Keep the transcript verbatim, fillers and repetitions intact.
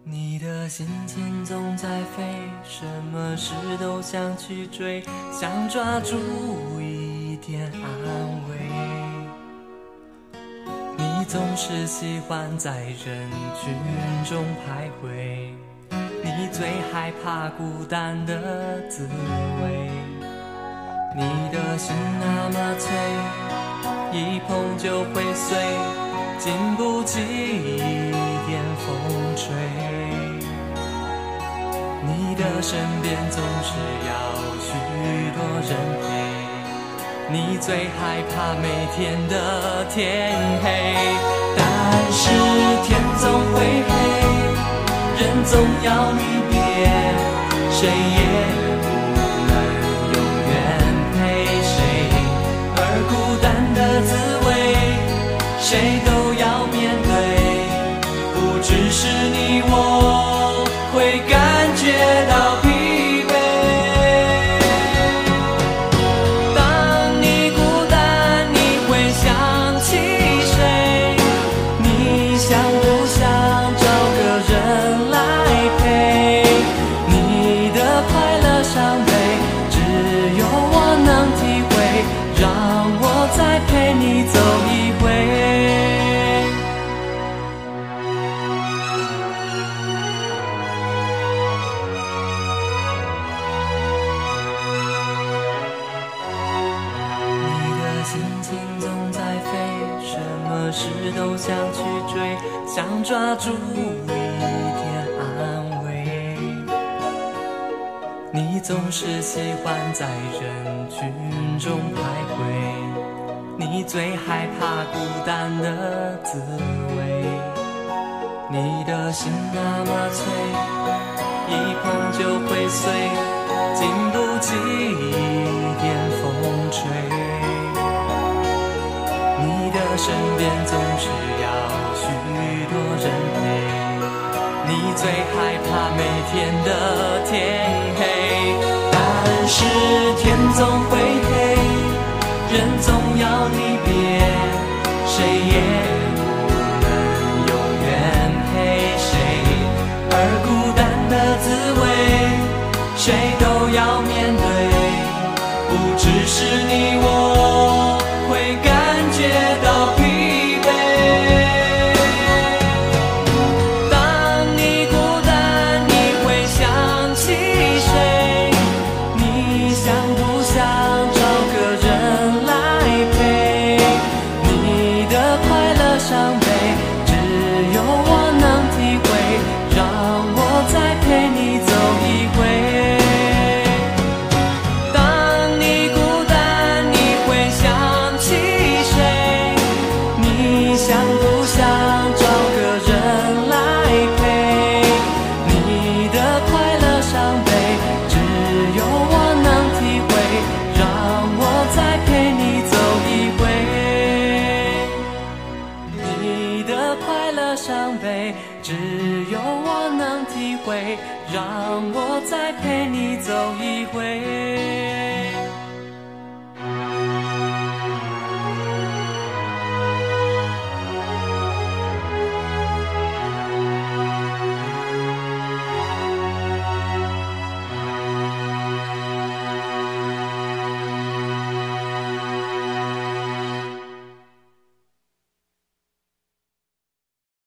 你的心情总在飞，什么事都想去追，想抓住一点安慰。你总是喜欢在人群中徘徊，你最害怕孤单的滋味。你的心那么脆，一碰就会碎，经不起一点风吹。你的身边总是要许多人陪，你最害怕每天的天黑。但是天总会黑，人总要离别，谁也不能永远陪谁，而孤单的滋味谁都要面对，不只是你我会感觉到疲惫。当你孤单你会想起谁，你想不想找个人来陪，你的快乐伤悲只有我能体会，让我再陪你走一回。心情总在飞，什么事都想去追，想抓住一点安慰。你总是喜欢在人群中徘徊，你最害怕孤单的滋味。你的心那么脆，一碰就会碎，经不起一点风吹。你的身边总是要许多人陪，你最害怕每天的天黑。但是天总会黑，人总要离别，谁也不能永远陪谁，而孤单的滋味谁都要面对，不只是你我会感觉到疲惫。当你孤单你会想起谁，你想不想找个人来陪，你的快乐伤悲只有我能体会，让我再陪你走一回。想不想找个人来陪，你的快乐伤悲只有我能体会，让我再陪你走一回。你的快乐伤悲只有我能体会，让我再陪你走一回。